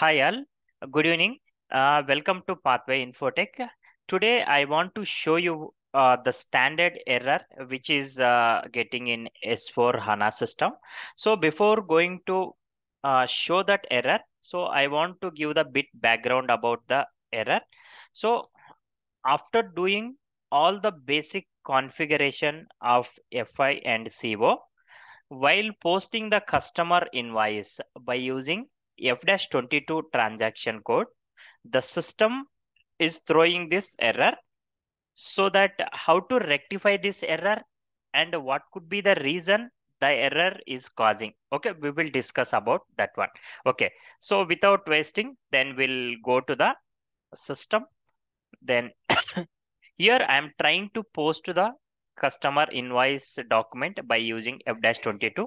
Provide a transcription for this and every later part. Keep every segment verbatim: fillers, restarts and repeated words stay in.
Hi all, good evening. Uh, welcome to Pathway Infotech. Today I want to show you uh, the standard error which is uh, getting in S four HANA system. So before going to uh, show that error, so I want to give the bit background about the error. So after doing all the basic configuration of F I and C O, while posting the customer invoice by using F twenty-two transaction code, the system is throwing this error. So that how to rectify this error and what could be the reason the error is causing. Okay, we will discuss about that one. Okay, so without wasting, then we'll go to the system. Then here I am trying to post the customer invoice document by using F twenty-two.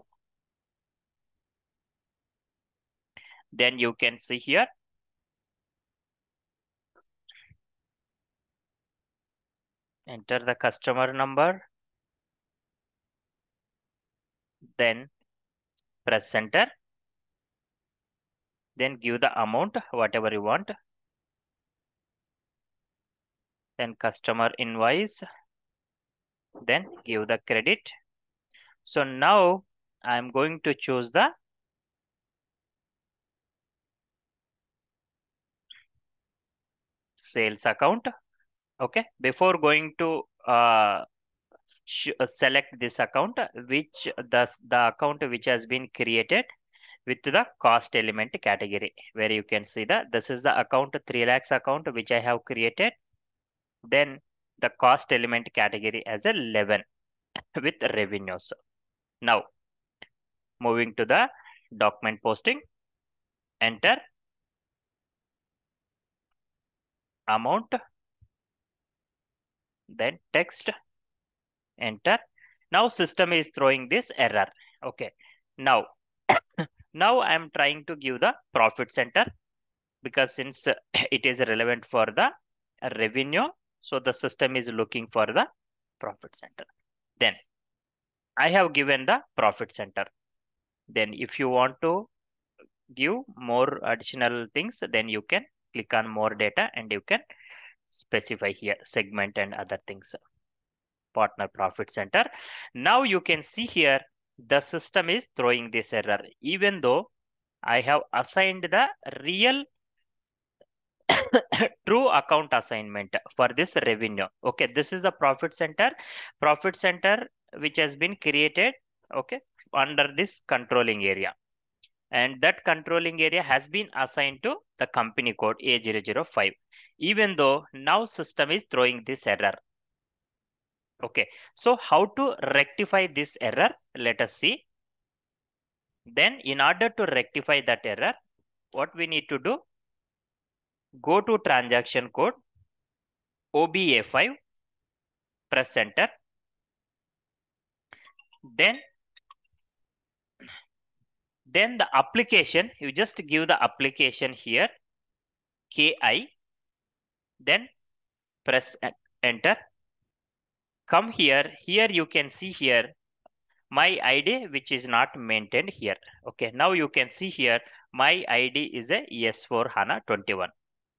Then you can see here, enter the customer number, then press enter, then give the amount, whatever you want, then customer invoice, then give the credit. So now I'm going to choose the sales account. Okay, before going to uh, select this account, which the, the account which has been created with the cost element category, where you can see that this is the account three lakhs account which I have created. Then the cost element category as a eleven with revenues. Now moving to the document posting, enter amount, then text, enter. Now system is throwing this error. Okay, now now I am trying to give the profit center, because since it is relevant for the revenue, so the system is looking for the profit center. Then I have given the profit center. Then if you want to give more additional things, then you can click on more data and you can specify here segment and other things, partner profit center. Now you can see here the system is throwing this error even though I have assigned the real true account assignment for this revenue. Okay, this is the profit center profit center which has been created, okay, under this controlling area, and that controlling area has been assigned to the company code A zero zero five, even though now system is throwing this error. Okay, so how to rectify this error? Let us see. Then in order to rectify that error, what we need to do, go to transaction code O B A five, press enter. Then then the application, you just give the application here K I, then press enter. Come here, here you can see here my I D which is not maintained here. Okay, now you can see here my I D is a S four HANA twenty-one.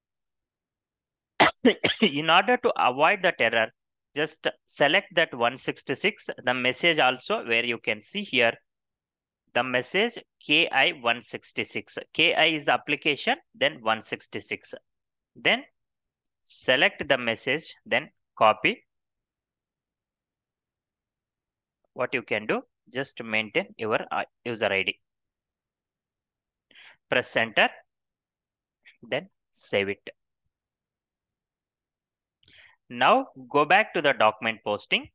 In order to avoid that error, just select that one sixty-six, the message also, where you can see here the message K I one sixty-six. K I is the application, then one sixty-six. Then select the message, then copy. What you can do, just maintain your user I D. Press enter, then save it. Now go back to the document posting.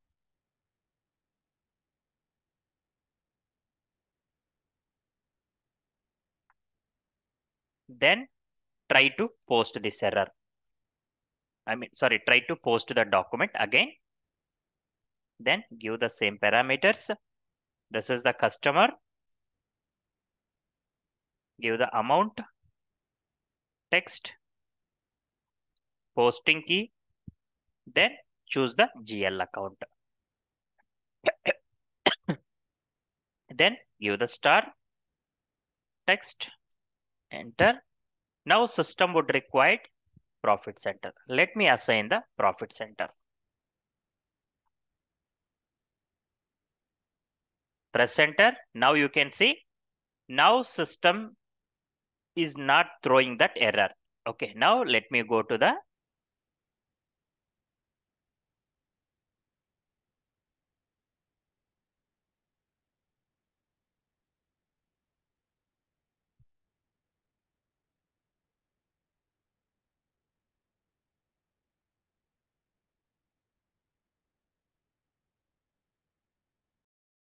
Then try to post this error. I mean, sorry, try to post the document again. Then give the same parameters. This is the customer. Give the amount, text, posting key, then choose the G L account. Then give the star, text, enter, Now system would require profit center. Let me assign the profit center. Press enter. Now you can see, now system is not throwing that error. Okay, now let me go to the